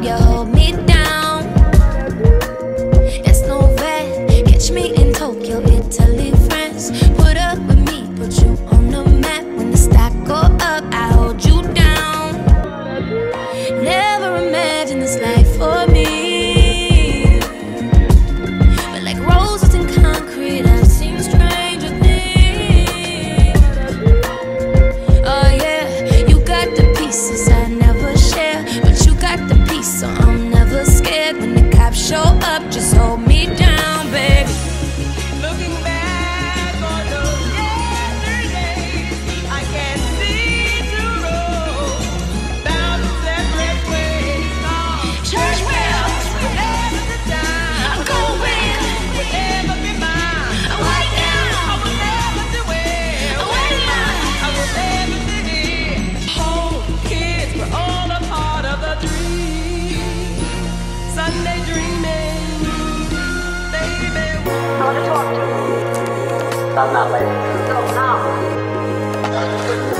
you hold me down. That's no vet. Catch me in Tokyo, Italy, France. Put up with me, put you on the map. When the stock go up, I hold you down. Never imagined this life for me, but like roses in concrete, I've seen stranger things. Oh yeah, you got the pieces I never share, but you got the peace, so I'm never scared. When the cops show up, just hold me down, baby. Looking back on those yesterdays, I can't see tomorrow. Bound to separate ways. Church bells, Whatever the time, gold ring, will never be mine. a white I gown, will never do it. a wedding line. I will never sit here. Whole kids were all a part of the dream. Sunday dreaming, baby. I want to talk to you. About not later. No, now.